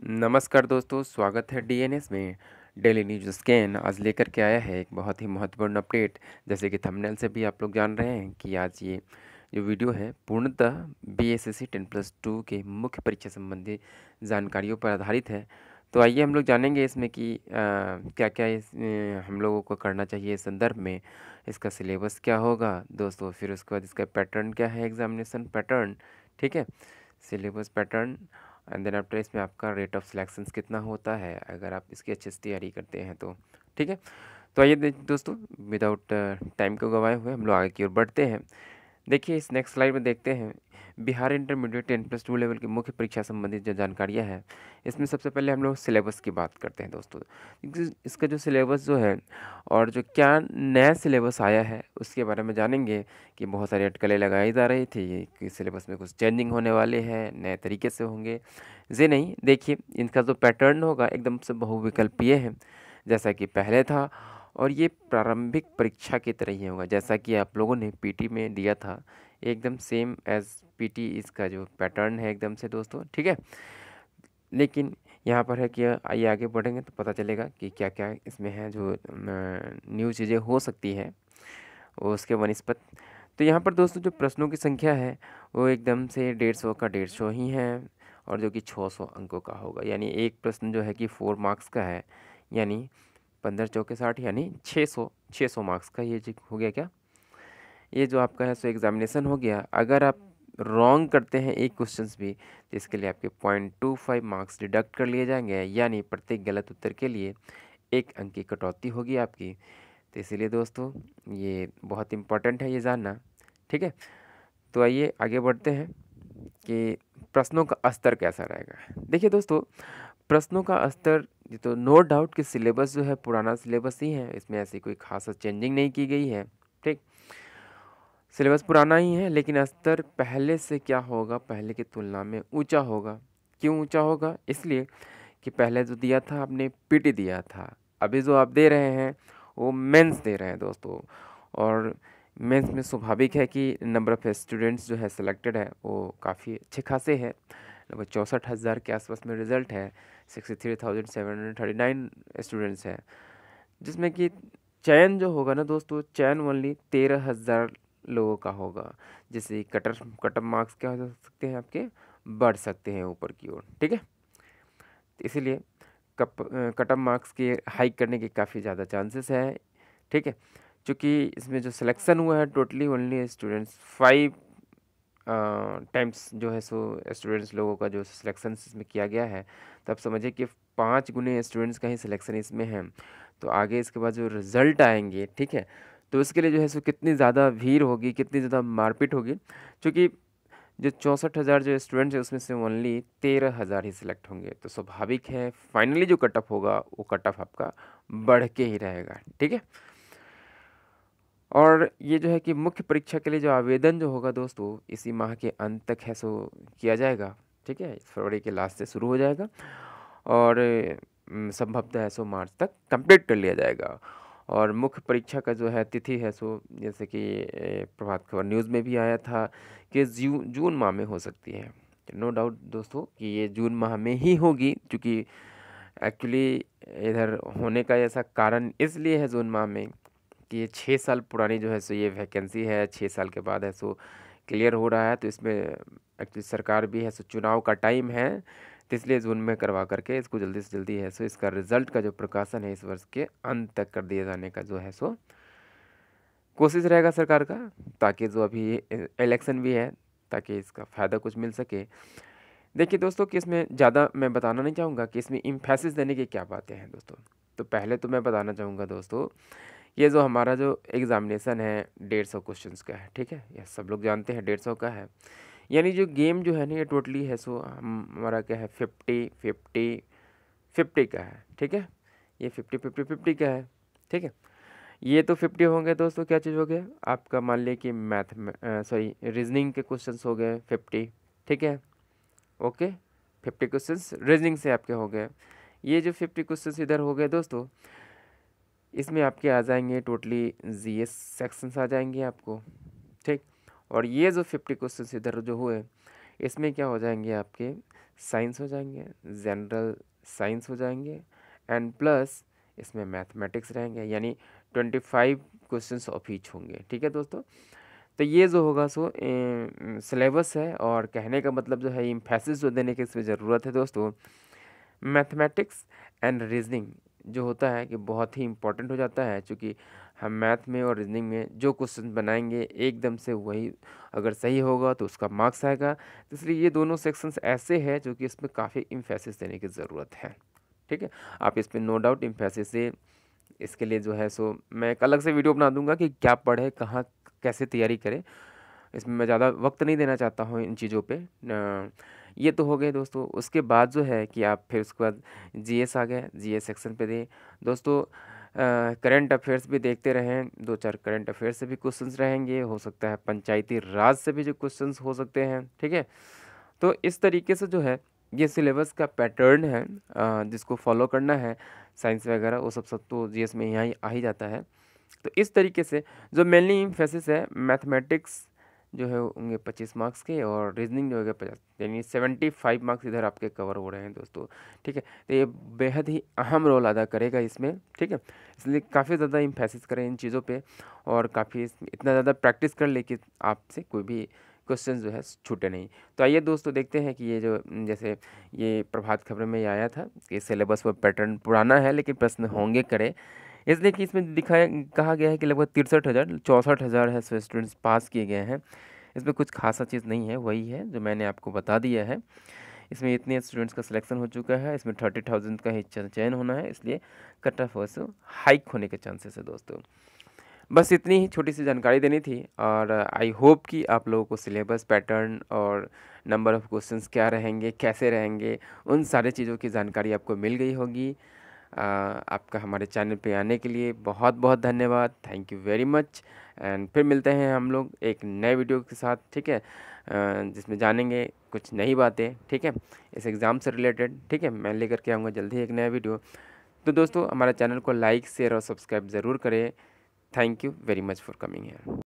नमस्कार दोस्तों, स्वागत है डीएनएस में। डेली न्यूज़ स्कैन आज लेकर के आया है एक बहुत ही महत्वपूर्ण अपडेट। जैसे कि थंबनेल से भी आप लोग जान रहे हैं कि आज ये जो वीडियो है पूर्णतः बीएसएससी 10+2 के मुख्य परीक्षा संबंधी जानकारियों पर आधारित है। तो आइए हम लोग जानेंगे इसमें कि क्या क्या हम लोगों को करना चाहिए इस संदर्भ में। इसका सिलेबस क्या होगा दोस्तों, फिर उसके बाद इसका पैटर्न क्या है, एग्जामिनेशन पैटर्न, ठीक है, syllabus pattern, and then after इसमें आपका रेट ऑफ सिलेक्शंस कितना होता है अगर आप इसकी अच्छे से तैयारी करते हैं तो, ठीक है। तो आइए दोस्तों, विदाउट टाइम को गवाए हुए हम लोग आगे की ओर बढ़ते हैं। देखिए इस नेक्स्ट स्लाइड में देखते हैं बिहार इंटरमीडिएट 10+2 लेवल की मुख्य परीक्षा संबंधित जो जानकारियाँ हैं। इसमें सबसे पहले हम लोग सिलेबस की बात करते हैं दोस्तों। इसका जो सिलेबस जो है और जो क्या नया सिलेबस आया है उसके बारे में जानेंगे कि बहुत सारी अटकलें लगाई जा रही थी कि सिलेबस में कुछ चेंजिंग होने वाले हैं, नए तरीके से होंगे। ये नहीं, देखिए इनका जो पैटर्न होगा एकदम से बहुविकल्पीय है जैसा कि पहले था, और ये प्रारंभिक परीक्षा की तरह ही होगा जैसा कि आप लोगों ने पीटी में दिया था, एकदम सेम एज पीटी इसका जो पैटर्न है एकदम से दोस्तों, ठीक है। लेकिन यहाँ पर है कि आइए आगे बढ़ेंगे तो पता चलेगा कि क्या क्या इसमें है जो न्यू चीज़ें हो सकती है वो उसके वनिस्पत। तो यहाँ पर दोस्तों जो प्रश्नों की संख्या है वो एकदम से 150 का 150 ही है, और जो कि 600 अंकों का होगा। यानी एक प्रश्न जो है कि 4 मार्क्स का है, यानी 15 चौके 60, यानी 600 मार्क्स का ये हो गया क्या, ये जो आपका है सो एग्जामिनेशन हो गया। अगर आप रॉन्ग करते हैं एक क्वेश्चंस भी तो इसके लिए आपके 0.25 मार्क्स डिडक्ट कर लिए जाएंगे, यानी प्रत्येक गलत उत्तर के लिए 1 अंक की कटौती होगी आपकी। तो इसीलिए दोस्तों ये बहुत इम्पोर्टेंट है ये जानना, ठीक है। तो आइए आगे बढ़ते हैं कि प्रश्नों का स्तर कैसा रहेगा। देखिए दोस्तों, प्रश्नों का स्तर ये तो नो डाउट कि सिलेबस जो है पुराना सिलेबस ही है, इसमें ऐसी कोई खास चेंजिंग नहीं की गई है, ठीक। सिलेबस पुराना ही है लेकिन स्तर पहले से क्या होगा, पहले की तुलना में ऊंचा होगा। क्यों ऊंचा होगा? इसलिए कि पहले जो दिया था आपने पीटी दिया था, अभी जो आप दे रहे हैं वो मेंस दे रहे हैं दोस्तों। और मेंस में स्वाभाविक है कि नंबर ऑफ़ स्टूडेंट्स जो है सिलेक्टेड है वो काफ़ी अच्छे खासे है, लगभग 64,000 के आसपास में रिज़ल्ट है। 63,739 स्टूडेंट्स हैं, जिसमें कि चयन जो होगा ना दोस्तों, चयन ओनली 13,000 लोगों का होगा, जिससे कट ऑफ मार्क्स क्या हो सकते हैं आपके, बढ़ सकते हैं ऊपर की ओर, ठीक है। तो इसीलिए कट ऑफ मार्क्स के हाइक करने के काफ़ी ज़्यादा चांसेस है, ठीक है। चूँकि इसमें जो सिलेक्शन हुआ है टोटली ओनली स्टूडेंट्स 5 टाइम्स जो है सो स्टूडेंट्स लोगों का जो सिलेक्शन इसमें किया गया है, तो आप समझिए कि 5 गुने स्टूडेंट्स का ही सिलेक्शन इसमें है। तो आगे इसके बाद जो रिज़ल्ट आएंगे, ठीक है, तो उसके लिए जो है सो कितनी ज़्यादा भीड़ होगी, कितनी ज़्यादा मारपीट होगी। क्योंकि जो 64,000 जो स्टूडेंट्स हैं उसमें से ओनली 13,000 ही सिलेक्ट होंगे, तो स्वाभाविक है फाइनली जो कट ऑफ होगा वो कट ऑफ आपका बढ़ के ही रहेगा, ठीक है। और ये जो है कि मुख्य परीक्षा के लिए जो आवेदन जो होगा दोस्तों इसी माह के अंत तक है सो किया जाएगा, ठीक है। फरवरी के लास्ट से शुरू हो जाएगा और संभवतः है सो मार्च तक कंप्लीट कर लिया जाएगा। और मुख्य परीक्षा का जो है तिथि है सो जैसे कि प्रभात खबर न्यूज़ में भी आया था कि जून माह में हो सकती है। नो डाउट दोस्तों कि ये जून माह में ही होगी, क्योंकि एक्चुअली इधर होने का ऐसा कारण इसलिए है जून माह में कि ये 6 साल पुरानी जो है सो ये वैकेंसी है, 6 साल के बाद है सो क्लियर हो रहा है। तो इसमें एक्चुअली सरकार भी है सो चुनाव का टाइम है, तो इसलिए जून में करवा करके इसको जल्दी से जल्दी है सो इसका रिजल्ट का जो प्रकाशन है इस वर्ष के अंत तक कर दिए जाने का जो है सो कोशिश रहेगा सरकार का, ताकि जो अभी इलेक्शन भी है ताकि इसका फ़ायदा कुछ मिल सके। देखिए दोस्तों कि इसमें ज़्यादा मैं बताना नहीं चाहूँगा कि इसमें एम्फेसिस देने की क्या बातें हैं दोस्तों। तो पहले तो मैं बताना चाहूँगा दोस्तों, ये जो हमारा जो एग्ज़ामिनेशन है 150 क्वेश्चंस का है, ठीक है, ये सब लोग जानते हैं 150 का है। यानी जो गेम जो है ना ये टोटली है सो हमारा क्या है 50-50-50 का है, ठीक है। ये 50-50-50 का है, ठीक है। ये तो 50 होंगे दोस्तों, क्या चीज़ हो गया आपका, मान लिया कि मैथ में सॉरी रीजनिंग के क्वेश्चंस हो गए 50, ठीक है, ओके। 50 क्वेश्चंस रीजनिंग से आपके हो गए। ये जो 50 क्वेश्चंस इधर हो गए दोस्तों, इसमें आपके आ जाएंगे टोटली जीएस सेक्शंस आ जाएंगे आपको, ठीक। और ये जो 50 क्वेश्चंस इधर जो हुए इसमें क्या हो जाएंगे आपके साइंस हो जाएंगे, जनरल साइंस हो जाएंगे, एंड प्लस इसमें मैथमेटिक्स रहेंगे, यानी 25 क्वेश्चंस ऑफ ईच होंगे। ठीक है दोस्तों, तो ये जो होगा सो सिलेबस है, और कहने का मतलब जो है इम्फेसिस जो देने की इसमें ज़रूरत है दोस्तों, मैथमेटिक्स एंड रीजनिंग जो होता है कि बहुत ही इम्पोर्टेंट हो जाता है, क्योंकि हम मैथ में और रीजनिंग में जो क्वेश्चन बनाएंगे एकदम से वही अगर सही होगा तो उसका मार्क्स आएगा। तो इसलिए ये दोनों सेक्शंस ऐसे हैं जो कि इसमें काफ़ी इम्फेसिस देने की ज़रूरत है। ठीक है, आप इस पर नो डाउट इम्फेसिस से इसके लिए जो है सो मैं एक अलग से वीडियो बना दूंगा कि क्या पढ़े, कहाँ कैसे तैयारी करें। इसमें मैं ज़्यादा वक्त नहीं देना चाहता हूँ इन चीज़ों पे। ये तो हो गए दोस्तों, उसके बाद जो है कि आप फिर उसके बाद जीएस आ गए, जीएस सेक्शन पे दें दोस्तों। करंट अफेयर्स भी देखते रहें, 2-4 करंट अफेयर्स से भी क्वेश्चंस रहेंगे, हो सकता है पंचायती राज से भी जो क्वेश्चंस हो सकते हैं। ठीक है, तो इस तरीके से जो है ये सिलेबस का पैटर्न है जिसको फॉलो करना है। साइंस वगैरह वो सब तो जीएस में यहाँ ही आ ही जाता है। तो इस तरीके से जो मेनली इम्फेसिस है, मैथमेटिक्स जो है होंगे 25 मार्क्स के, और रीजनिंग जो है 50, यानी 75 मार्क्स इधर आपके कवर हो रहे हैं दोस्तों। ठीक है, तो ये बेहद ही अहम रोल अदा करेगा इसमें। ठीक है, इसलिए काफ़ी ज़्यादा इम्फेसिस करें इन चीज़ों पे, और काफ़ी इतना ज़्यादा प्रैक्टिस कर ले कि आपसे कोई भी क्वेश्चन जो है छूटे नहीं। तो आइए दोस्तों देखते हैं कि ये जो जैसे ये प्रभात खबर में ये आया था कि सिलेबस व पैटर्न पुराना है लेकिन प्रश्न होंगे करे, इसलिए कि इसमें दिखाया कहा गया है कि लगभग 63,000 है स्टूडेंट्स पास किए गए हैं। इसमें कुछ खासा चीज़ नहीं है, वही है जो मैंने आपको बता दिया है। इसमें इतने स्टूडेंट्स का सिलेक्शन हो चुका है, इसमें 30,000 का ही चयन होना है, इसलिए कट ऑफ हाइक होने के चांसेस है दोस्तों। बस इतनी ही छोटी सी जानकारी देनी थी, और आई होप कि आप लोगों को सिलेबस पैटर्न और नंबर ऑफ़ क्वेश्चंस क्या रहेंगे, कैसे रहेंगे, उन सारी चीज़ों की जानकारी आपको मिल गई होगी। आपका हमारे चैनल पे आने के लिए बहुत बहुत धन्यवाद, thank you very much. And फिर मिलते हैं हम लोग एक नए वीडियो के साथ। ठीक है, जिसमें जानेंगे कुछ नई बातें। ठीक है, इस एग्ज़ाम से रिलेटेड। ठीक है, मैं लेकर के आऊँगा जल्दी एक नया वीडियो। तो दोस्तों हमारे चैनल को लाइक शेयर और सब्सक्राइब ज़रूर करें। Thank you very much for coming here.